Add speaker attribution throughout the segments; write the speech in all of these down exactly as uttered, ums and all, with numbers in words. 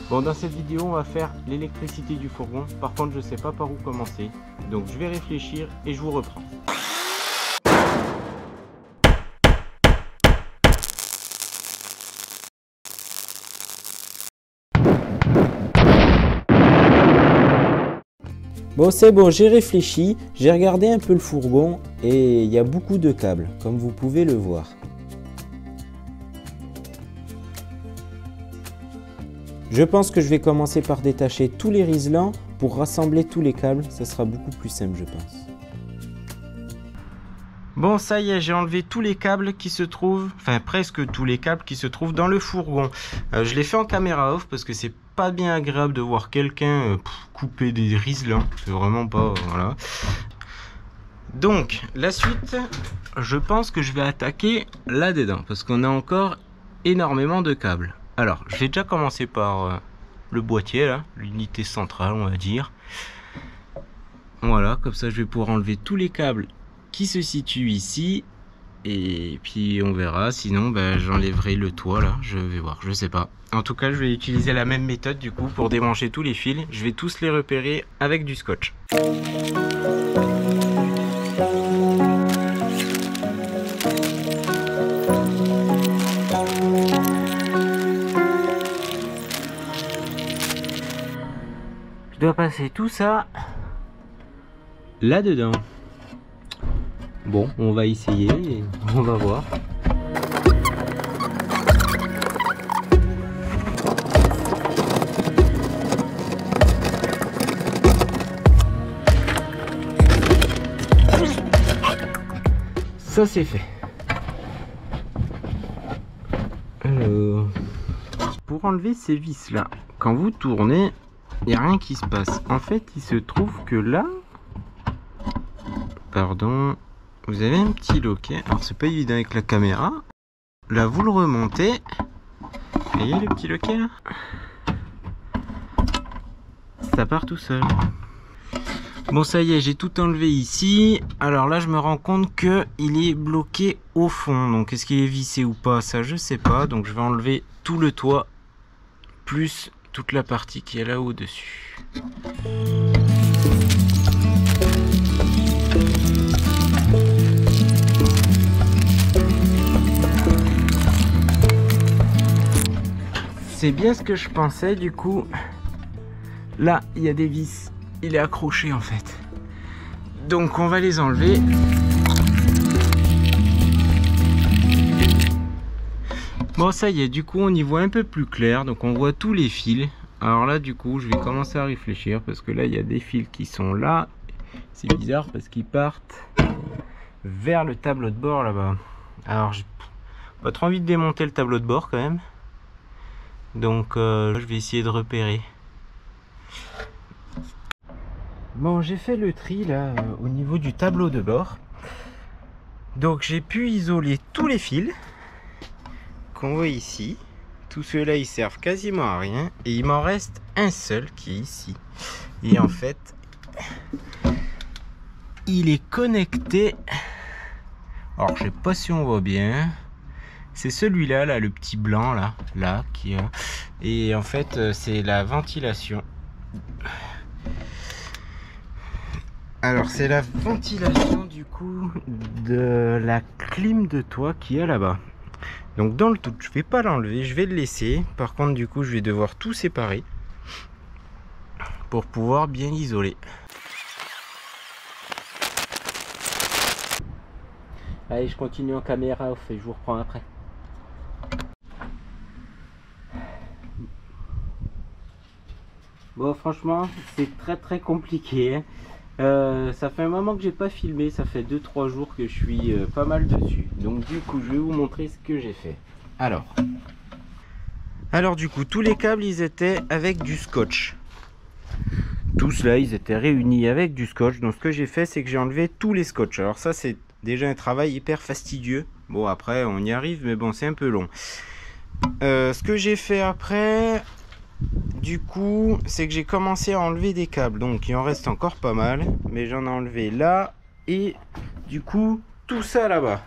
Speaker 1: Bon, dans cette vidéo, on va faire l'électricité du fourgon. Par contre, je sais pas par où commencer. Donc, je vais réfléchir et je vous reprends.
Speaker 2: Bon, c'est bon, j'ai réfléchi, j'ai regardé un peu le fourgon et il y a beaucoup de câbles, comme vous pouvez le voir. Je pense que je vais commencer par détacher tous les riselants pour rassembler tous les câbles, ça sera beaucoup plus simple, je pense.
Speaker 1: Bon, ça y est, j'ai enlevé tous les câbles qui se trouvent, enfin presque tous les câbles qui se trouvent dans le fourgon. Euh, je l'ai fait en caméra off parce que c'est pas bien agréable de voir quelqu'un euh, couper des riselants. C'est vraiment pas, euh, voilà. Donc, la suite, je pense que je vais attaquer là-dedans parce qu'on a encore énormément de câbles. Alors, je vais déjà commencer par euh, le boîtier, là, l'unité centrale, on va dire. Voilà, comme ça je vais pouvoir enlever tous les câbles qui se situe ici et puis on verra, sinon ben, j'enlèverai le toit là, je vais voir, je sais pas. En tout cas, je vais utiliser la même méthode du coup pour débrancher tous les fils. Je vais tous les repérer avec du scotch. Je dois passer tout ça là-dedans. Bon, on va essayer et on va voir. Ça c'est fait. Alors, pour enlever ces vis là, quand vous tournez, il n'y a rien qui se passe. En fait, il se trouve que là, pardon, vous avez un petit loquet. Alors c'est pas évident avec la caméra. Là vous le remontez. Et il y a le petit loquet là. Ça part tout seul. Bon, ça y est, j'ai tout enlevé ici. Alors là je me rends compte que il est bloqué au fond. Donc est-ce qu'il est vissé ou pas? Ça je sais pas. Donc je vais enlever tout le toit plus toute la partie qui est là au dessus. C'est bien ce que je pensais, du coup. Là, il y a des vis. Il est accroché en fait. Donc on va les enlever. Bon, ça y est, du coup on y voit un peu plus clair. Donc on voit tous les fils. Alors là, du coup, je vais commencer à réfléchir. Parce que là, il y a des fils qui sont là. C'est bizarre parce qu'ils partent vers le tableau de bord là-bas. Alors, j'ai pas trop envie de démonter le tableau de bord quand même. Donc euh, je vais essayer de repérer. Bon, j'ai fait le tri là euh, au niveau du tableau de bord. Donc j'ai pu isoler tous les fils qu'on voit ici. Tous ceux-là ils servent quasiment à rien. Et il m'en reste un seul qui est ici. Et en fait, il est connecté. Alors je sais pas si on voit bien. C'est celui-là, là, le petit blanc, là, là, qui a... Et en fait, euh, c'est la ventilation. Alors, c'est la ventilation, du coup, de la clim de toit qui est là-bas. Donc, dans le tout, je vais pas l'enlever, je vais le laisser. Par contre, du coup, je vais devoir tout séparer pour pouvoir bien l'isoler. Allez, je continue en caméra off et je vous reprends après. Bon, franchement, c'est très très compliqué. Hein. Euh, ça fait un moment que j'ai pas filmé, ça fait deux trois jours que je suis euh, pas mal dessus. Donc du coup, je vais vous montrer ce que j'ai fait. Alors, alors du coup, tous les câbles, ils étaient avec du scotch. Tous là, ils étaient réunis avec du scotch. Donc ce que j'ai fait, c'est que j'ai enlevé tous les scotch. Alors ça, c'est déjà un travail hyper fastidieux. Bon, après, on y arrive, mais bon, c'est un peu long. Euh, ce que j'ai fait après... Du coup, c'est que j'ai commencé à enlever des câbles. Donc, il en reste encore pas mal. Mais j'en ai enlevé là. Et du coup, tout ça là-bas.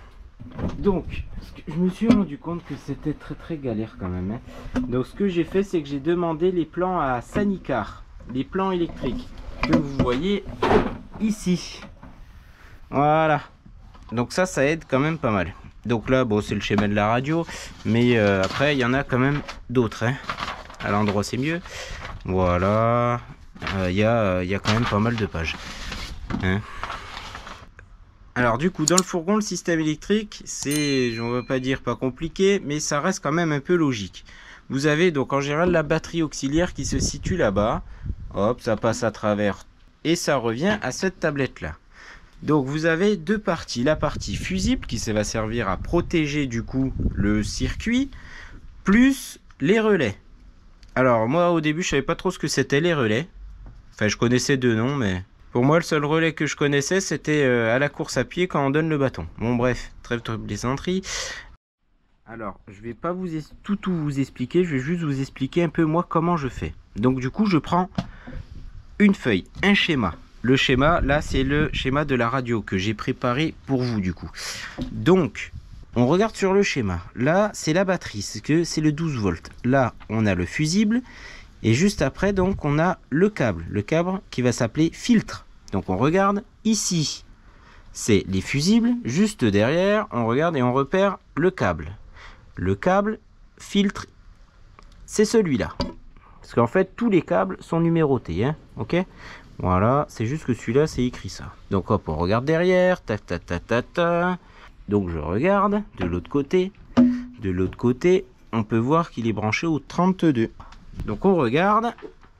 Speaker 1: Donc, je me suis rendu compte que c'était très très galère quand même. Hein. Donc ce que j'ai fait, c'est que j'ai demandé les plans à Sanicar, les plans électriques, que vous voyez ici. Voilà. Donc ça, ça aide quand même pas mal. Donc là, bon, c'est le schéma de la radio, mais euh, après, il y en a quand même d'autres. Hein. À l'endroit, c'est mieux. Voilà. Il euh, y, a, y a quand même pas mal de pages. Hein. Alors du coup, dans le fourgon, le système électrique, c'est, on va pas dire pas compliqué, mais ça reste quand même un peu logique. Vous avez donc en général la batterie auxiliaire qui se situe là-bas. Hop, ça passe à travers et ça revient à cette tablette-là. Donc vous avez deux parties. La partie fusible qui va servir à protéger du coup le circuit, plus les relais. Alors moi au début, je savais pas trop ce que c'était les relais. Enfin, je connaissais deux noms, mais... Pour moi, le seul relais que je connaissais, c'était euh, à la course à pied quand on donne le bâton. Bon, bref, trêve de plaisanterie. Alors, je vais pas vous tout, tout vous expliquer, je vais juste vous expliquer un peu moi comment je fais. Donc, du coup, je prends une feuille, un schéma. Le schéma, là, c'est le schéma de la radio que j'ai préparé pour vous, du coup. Donc, on regarde sur le schéma. Là, c'est la batterie, c'est que c'est le douze volts. Là, on a le fusible. Et juste après, donc, on a le câble. Le câble qui va s'appeler filtre. Donc, on regarde ici. C'est les fusibles. Juste derrière, on regarde et on repère le câble. Le câble filtre, c'est celui-là. Parce qu'en fait, tous les câbles sont numérotés. Hein, ok ? Voilà, c'est juste que celui-là, c'est écrit ça. Donc, hop, on regarde derrière. Ta, ta, ta, ta, ta. Donc, je regarde de l'autre côté. De l'autre côté, on peut voir qu'il est branché au trente-deux. Donc on regarde,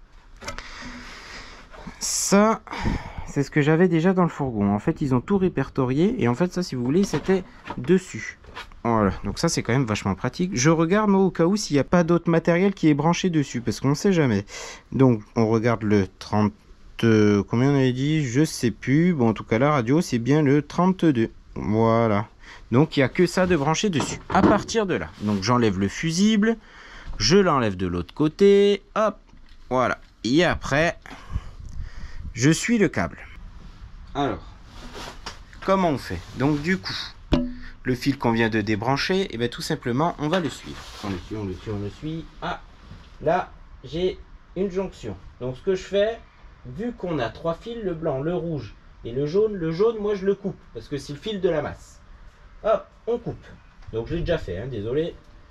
Speaker 1: ça c'est ce que j'avais déjà dans le fourgon. En fait ils ont tout répertorié et en fait ça si vous voulez c'était dessus. Voilà, donc ça c'est quand même vachement pratique. Je regarde moi au cas où s'il n'y a pas d'autre matériel qui est branché dessus parce qu'on ne sait jamais. Donc on regarde le trente, euh, combien on avait dit, je sais plus. Bon en tout cas la radio c'est bien le trente-deux. Voilà, donc il n'y a que ça de branché dessus. À partir de là, donc j'enlève le fusible. Je l'enlève de l'autre côté, hop, voilà. Et après, je suis le câble. Alors, comment on fait? Donc du coup, le fil qu'on vient de débrancher, et bien tout simplement, on va le suivre. On le suit, on le suit, on le suit. Ah, là, j'ai une jonction. Donc ce que je fais, vu qu'on a trois fils, le blanc, le rouge et le jaune, le jaune, moi je le coupe, parce que c'est le fil de la masse. Hop, on coupe. Donc je l'ai déjà fait, hein, désolé.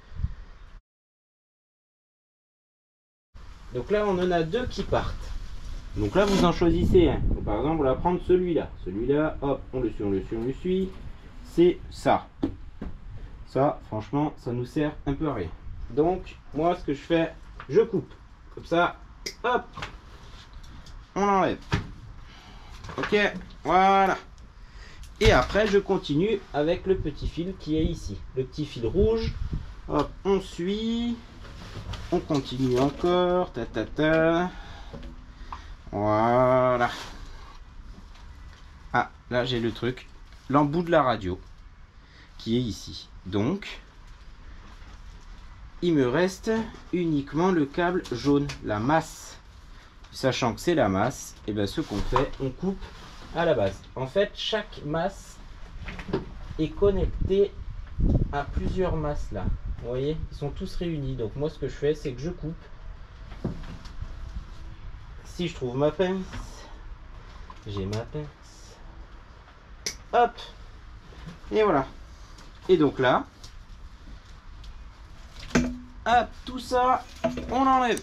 Speaker 1: Donc là, on en a deux qui partent. Donc là, vous en choisissez un. Donc, par exemple, on va prendre celui-là. Celui-là, hop, on le suit, on le suit, on le suit. C'est ça. Ça, franchement, ça nous sert un peu à rien. Donc, moi, ce que je fais, je coupe. Comme ça, hop, on l'enlève. Ok, voilà. Et après, je continue avec le petit fil qui est ici. Le petit fil rouge. Hop, on suit. On continue encore, ta ta ta. Voilà. Ah, là j'ai le truc, l'embout de la radio qui est ici. Donc, il me reste uniquement le câble jaune, la masse. Sachant que c'est la masse, et bien ce qu'on fait, on coupe à la base. En fait, chaque masse est connectée à plusieurs masses là. Vous voyez, ils sont tous réunis. Donc moi ce que je fais, c'est que je coupe. Si je trouve ma pince, j'ai ma pince. Hop. Et voilà. Et donc là, hop, tout ça, on l'enlève.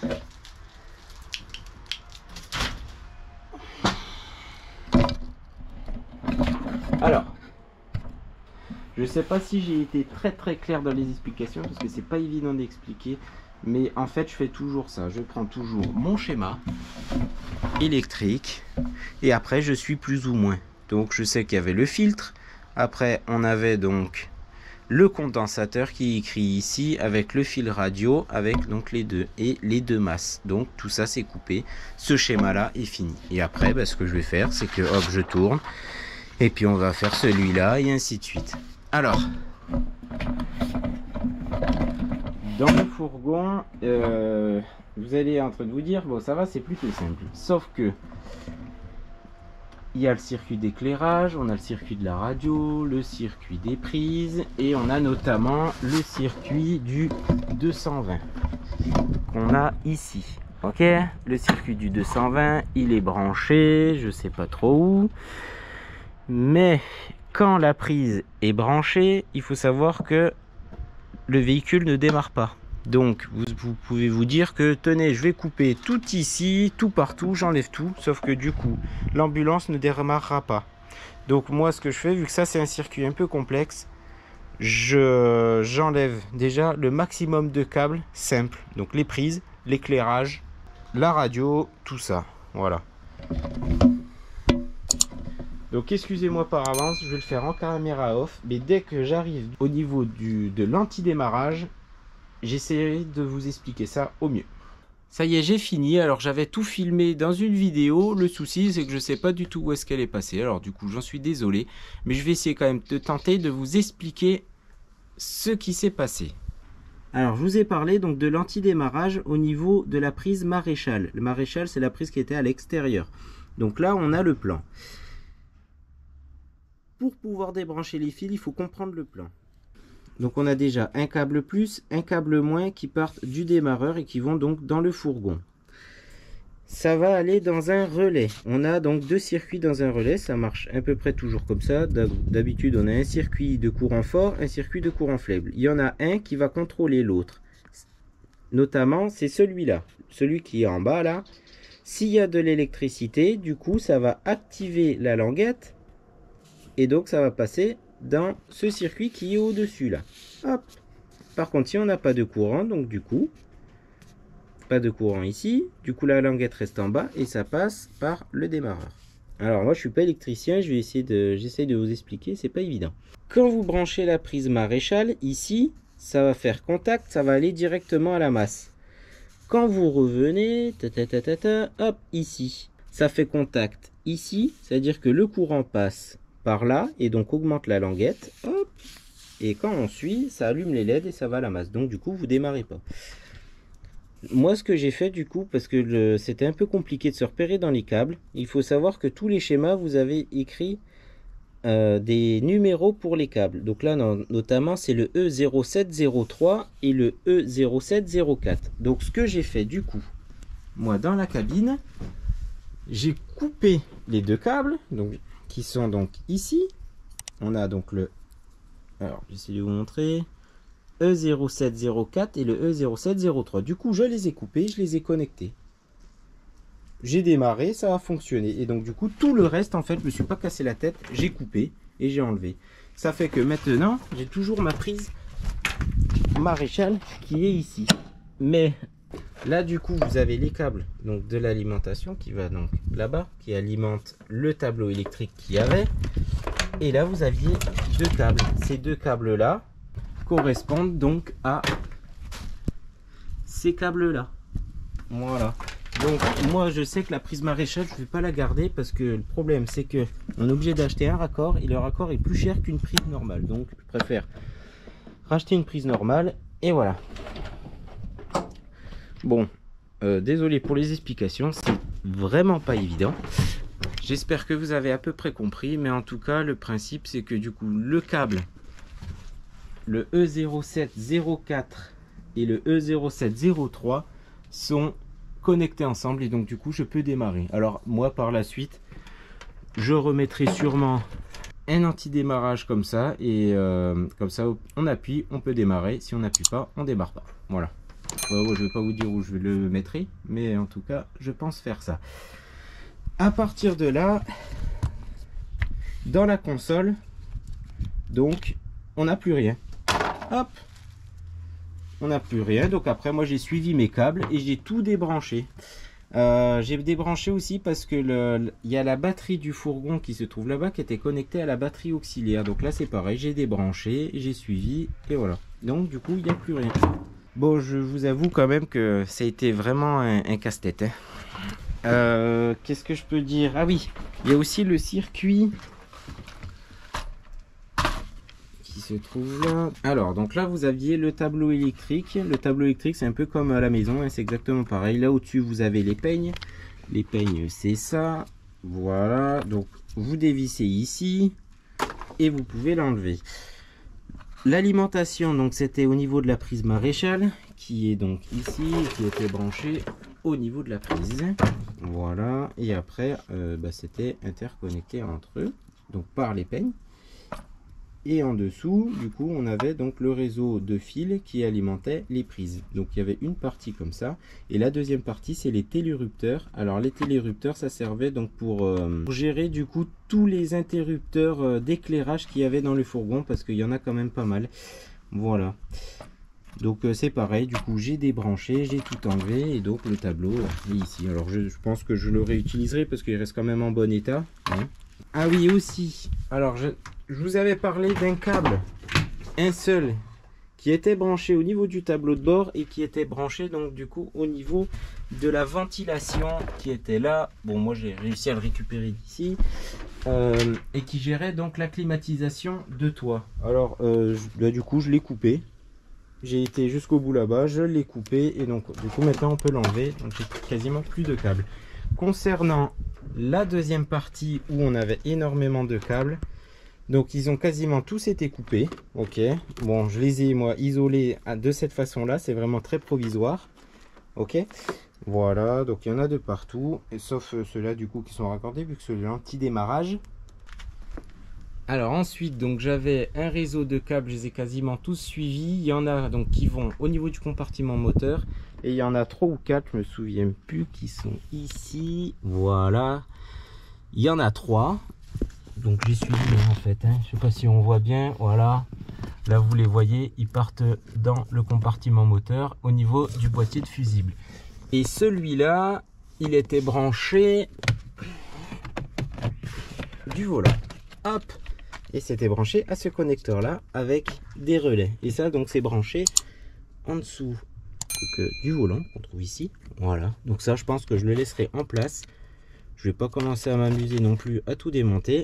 Speaker 1: Alors, je sais pas si j'ai été très très clair dans les explications parce que c'est pas évident d'expliquer, mais en fait je fais toujours ça. Je prends toujours mon schéma électrique et après je suis plus ou moins. Donc je sais qu'il y avait le filtre, après on avait donc le condensateur qui est écrit ici avec le fil radio avec donc les deux et les deux masses. Donc tout ça c'est coupé. Ce schéma là est fini. Et après bah, ce que je vais faire c'est que hop je tourne et puis on va faire celui-là et ainsi de suite. Alors, dans le fourgon, euh, vous allez en train de vous dire, bon ça va, c'est plutôt simple. Sauf que, il y a le circuit d'éclairage, on a le circuit de la radio, le circuit des prises et on a notamment le circuit du deux cent vingt qu'on a ici. Ok, le circuit du deux cent vingt, il est branché, je sais pas trop où, mais quand la prise est branchée, il faut savoir que le véhicule ne démarre pas. Donc vous, vous pouvez vous dire que tenez, je vais couper tout ici, tout partout, j'enlève tout, sauf que du coup l'ambulance ne démarrera pas. Donc moi ce que je fais, vu que ça c'est un circuit un peu complexe, je j'enlève déjà le maximum de câbles simples, donc les prises, l'éclairage, la radio, tout ça, voilà. Donc excusez-moi par avance, je vais le faire en caméra off, mais dès que j'arrive au niveau du, de l'antidémarrage, j'essaierai de vous expliquer ça au mieux. Ça y est, j'ai fini. Alors j'avais tout filmé dans une vidéo. Le souci, c'est que je sais pas du tout où est-ce qu'elle est passée. Alors du coup, j'en suis désolé. Mais je vais essayer quand même de tenter de vous expliquer ce qui s'est passé. Alors je vous ai parlé donc de l'antidémarrage au niveau de la prise maréchal. Le maréchal, c'est la prise qui était à l'extérieur. Donc là, on a le plan. Pour pouvoir débrancher les fils, il faut comprendre le plan. Donc on a déjà un câble plus, un câble moins qui partent du démarreur et qui vont donc dans le fourgon. Ça va aller dans un relais. On a donc deux circuits dans un relais, ça marche à peu près toujours comme ça. D'habitude on a un circuit de courant fort, un circuit de courant faible. Il y en a un qui va contrôler l'autre. Notamment c'est celui-là, celui qui est en bas là. S'il y a de l'électricité, du coup ça va activer la languette et donc ça va passer dans ce circuit qui est au-dessus là. Hop. Par contre, si on n'a pas de courant, donc du coup, pas de courant ici, du coup la languette reste en bas et ça passe par le démarreur. Alors moi je suis pas électricien, je vais essayer de j'essaie de vous expliquer, c'est pas évident. Quand vous branchez la prise maréchal ici, ça va faire contact, ça va aller directement à la masse. Quand vous revenez, ta ta ta ta ta, hop, ici, ça fait contact ici, c'est-à-dire que le courant passe par là et donc augmente la languette, hop, et quand on suit ça allume les L E D et ça va à la masse, donc du coup vous démarrez pas. Moi ce que j'ai fait du coup, parce que c'était un peu compliqué de se repérer dans les câbles, il faut savoir que tous les schémas vous avez écrit euh, des numéros pour les câbles. Donc là non, notamment c'est le E zéro sept zéro trois et le E zéro sept zéro quatre. Donc ce que j'ai fait du coup, moi dans la cabine, j'ai coupé les deux câbles, donc qui sont donc ici. On a donc le, alors j'essaie de vous montrer, E zéro sept zéro quatre et le E zéro sept zéro trois. Du coup je les ai coupés, je les ai connectés, j'ai démarré, ça a fonctionné, et donc du coup tout le reste en fait je me suis pas cassé la tête, j'ai coupé et j'ai enlevé. Ça fait que maintenant j'ai toujours ma prise maréchal qui est ici, mais là du coup vous avez les câbles donc de l'alimentation qui va donc là-bas, qui alimente le tableau électrique qu'il y avait, et là vous aviez deux câbles. Ces deux câbles là correspondent donc à ces câbles là. Voilà, donc moi je sais que la prise maréchal je vais pas la garder parce que le problème c'est que on est obligé d'acheter un raccord et le raccord est plus cher qu'une prise normale, donc je préfère racheter une prise normale. Et voilà. Bon, euh, désolé pour les explications, c'est vraiment pas évident. J'espère que vous avez à peu près compris, mais en tout cas le principe c'est que du coup le câble, le E zéro sept zéro quatre et le E zéro sept zéro trois sont connectés ensemble et donc du coup je peux démarrer. Alors moi par la suite je remettrai sûrement un anti-démarrage comme ça, et euh, comme ça on appuie, on peut démarrer, si on n'appuie pas on démarre pas. Voilà. Euh, je vais pas vous dire où je le mettrai, mais en tout cas je pense faire ça. À partir de là, dans la console, donc on n'a plus rien. Hop, on n'a plus rien. Donc après moi j'ai suivi mes câbles et j'ai tout débranché. Euh, j'ai débranché aussi parce que le, il y a la batterie du fourgon qui se trouve là-bas qui était connectée à la batterie auxiliaire. Donc là c'est pareil, j'ai débranché, j'ai suivi et voilà. Donc du coup il n'y a plus rien. Bon, je vous avoue quand même que ça a été vraiment un, un casse-tête. Hein. Euh, Qu'est-ce que je peux dire? Ah oui, il y a aussi le circuit qui se trouve là. Alors, donc là, vous aviez le tableau électrique. Le tableau électrique, c'est un peu comme à la maison, hein, c'est exactement pareil. Là au-dessus, vous avez les peignes. Les peignes, c'est ça. Voilà. Donc, vous dévissez ici et vous pouvez l'enlever. L'alimentation, donc c'était au niveau de la prise maréchale qui est donc ici, qui était branchée au niveau de la prise. Voilà, et après euh, bah, c'était interconnecté entre eux, donc par les peignes. Et en dessous, du coup, on avait donc le réseau de fils qui alimentait les prises. Donc il y avait une partie comme ça, et la deuxième partie c'est les télérupteurs. Alors les télérupteurs, ça servait donc pour, euh, pour gérer du coup tous les interrupteurs euh, d'éclairage qu'il y avait dans le fourgon, parce qu'il y en a quand même pas mal. Voilà. Donc euh, c'est pareil, du coup j'ai débranché, j'ai tout enlevé, et donc le tableau est ici. Alors je, je pense que je le réutiliserai parce qu'il reste quand même en bon état, hein. Ah oui, aussi, alors je, je vous avais parlé d'un câble, un seul, qui était branché au niveau du tableau de bord et qui était branché donc du coup au niveau de la ventilation qui était là. Bon, moi j'ai réussi à le récupérer d'ici, euh, et qui gérait donc la climatisation de toit. Alors euh, je, là, du coup je l'ai coupé, j'ai été jusqu'au bout là-bas, je l'ai coupé, et donc du coup maintenant on peut l'enlever, donc j'ai quasiment plus de câbles. Concernant la deuxième partie où on avait énormément de câbles, donc ils ont quasiment tous été coupés. Ok, bon, je les ai moi isolés de cette façon là, c'est vraiment très provisoire. Ok, voilà, donc il y en a de partout, et sauf ceux-là du coup qui sont raccordés vu que c'est un petit démarrage. Alors ensuite, donc j'avais un réseau de câbles, je les ai quasiment tous suivis. Il y en a donc qui vont au niveau du compartiment moteur, et il y en a trois ou quatre, je me souviens plus, qui sont ici. Voilà, il y en a trois. Donc j'ai suivi en fait, hein. Je sais pas si on voit bien. Voilà, là vous les voyez, ils partent dans le compartiment moteur au niveau du boîtier de fusible. Et celui-là, il était branché du volant. Hop. Et c'était branché à ce connecteur là avec des relais, et ça donc c'est branché en dessous donc, euh, du volant qu'on trouve ici. Voilà, donc ça je pense que je le laisserai en place, je vais pas commencer à m'amuser non plus à tout démonter.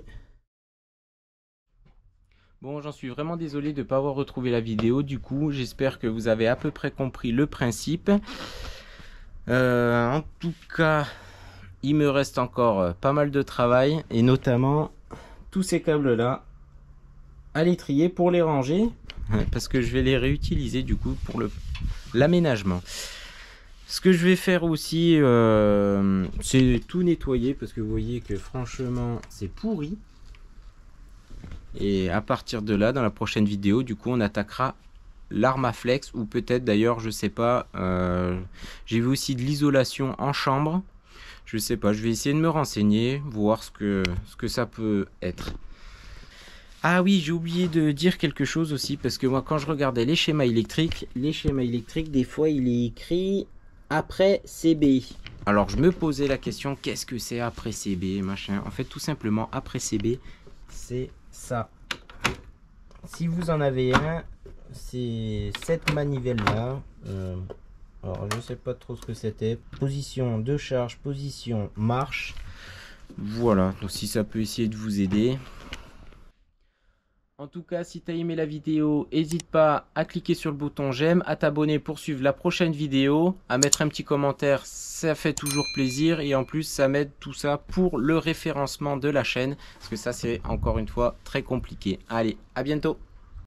Speaker 1: Bon, j'en suis vraiment désolé de ne pas avoir retrouvé la vidéo, du coup j'espère que vous avez à peu près compris le principe. Euh, en tout cas, il me reste encore pas mal de travail, et notamment tous ces câbles là à les trier pour les ranger, parce que je vais les réutiliser du coup pour le l'aménagement. Ce que je vais faire aussi, euh, c'est tout nettoyer, parce que vous voyez que franchement c'est pourri. Et à partir de là, dans la prochaine vidéo, du coup on attaquera l'Armaflex, ou peut-être d'ailleurs, je sais pas, euh, j'ai vu aussi de l'isolation en chambre. Je sais pas, je vais essayer de me renseigner, voir ce que, ce que ça peut être. Ah oui, j'ai oublié de dire quelque chose aussi, parce que moi quand je regardais les schémas électriques, les schémas électriques, des fois il est écrit après C B. Alors je me posais la question, qu'est-ce que c'est après C B, machin. En fait, tout simplement, après C B, c'est ça. Si vous en avez un, c'est cette manivelle là. Euh, alors je sais pas trop ce que c'était. Position de charge, position marche. Voilà, donc si ça peut essayer de vous aider. En tout cas, si tu as aimé la vidéo, n'hésite pas à cliquer sur le bouton j'aime, à t'abonner pour suivre la prochaine vidéo, à mettre un petit commentaire, ça fait toujours plaisir, et en plus ça m'aide tout ça pour le référencement de la chaîne, parce que ça c'est encore une fois très compliqué. Allez, à bientôt!